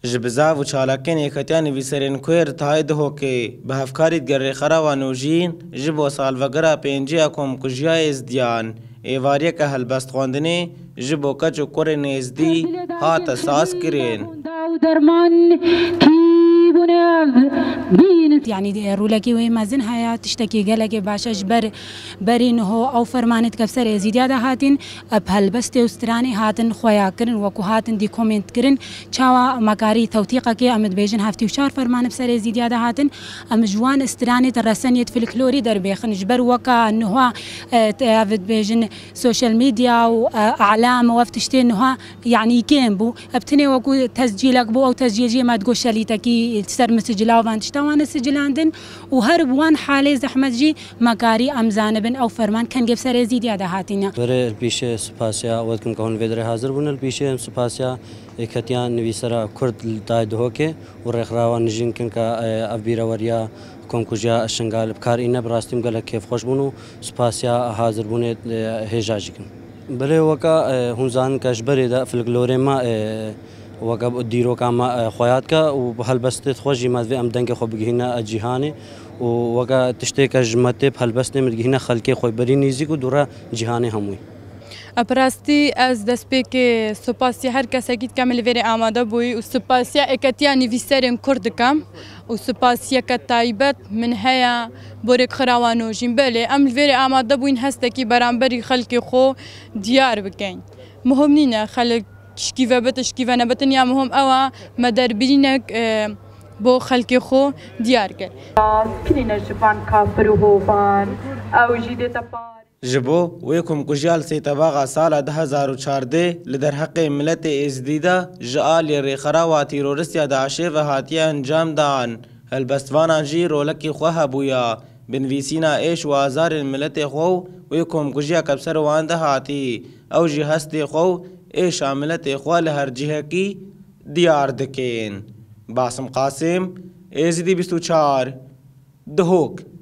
جبزاف و چالاکن یکتیان ویسرین کویر تاید هوکی به هفکاریت گر خرا و نوجین جبو سالوگرا پینجی اکم کجیای ازدیان ایواریه که هلبست خواندنی جبو کچو کور نیزدی هات اساس کرین. يعني رولكي وي مازن هيا تشتكي قالك باشاش برين هو او فرمانت كفسر يزيد هذا هاتين بهالبستي وستراني هاتن خويا كرن وكو هاتن دي كومنت كرن تشاوا مكاري توثيقك امد بيجن هافتي وشار فرمان بسر يزيد هذا هاتن ام جوان استراني ترسنيت في الكلوري دربيخن جبر وكا انه هو افد بيجن سوشيال ميديا واعلام وفتشتي انه يعني كيمبو ابتني وكو تسجيلك بو او تسجيل ما تقول شليتكي تسر مسجلا وانتشتوان سجلاندن وهرب وان حالي زحمت جي مكاري ام زانبن او فرمان كان جيب سر يزيد هذا هاتينا بر البيشه سپاسيا ودكم كون فيدر حاضر بن البيشه سپاسيا اكتيان نويسرا كرد دايد هوكي ورخراوا نجين كنكا ابيرا وريا كونكوجيا الشنغال بكار إنا براستيم قال كيف خوش بونو سپاسيا حاضر بونه هجاجكم بله وكا هنزان كاشبري دا في الجلوريما وقب الديرو كاما خويات كا وبهالبست خوجي ما في أمدنك خو بجهنا الجهاني ووقا تشتيك جمتة بهالبست متجهنا خلكي خوي بريني زيكو دورا جهاني هموي. أبرستي از دسبيك سپاسي هر کس اكيد كامل فيري آماده بوي وسپاسي اكتياني فيسرين كرد كام وسپاسي كتايبت من هيا بورك خراوانو جنبالي ام فيري آماده بوين هستكي برانبري خلكي خو ديار بكين مهم نينا خلق شكيفة بتشكيفة نبتن يا مهم أوا مدربينك بو خلقي خو ديار كر. كلنا جبان كابر وهوبان أو جيدة تبار. جبو ويكم كجال سيتباغا سالة 2014 لدر حق ملت ازديدا جال يري خراوا تيرورستيا داعشي وهاتيا انجام دان هالبستوانا جي رولكي خوها بويا بنفيسينا ايش وازار الملت خو ويكم كجيا كبسر وان دهاتي او جي هستي خو ايش عملت اخوال هر جهه کی دیار دکین. باسم قاسم ازدی 24 دهوک.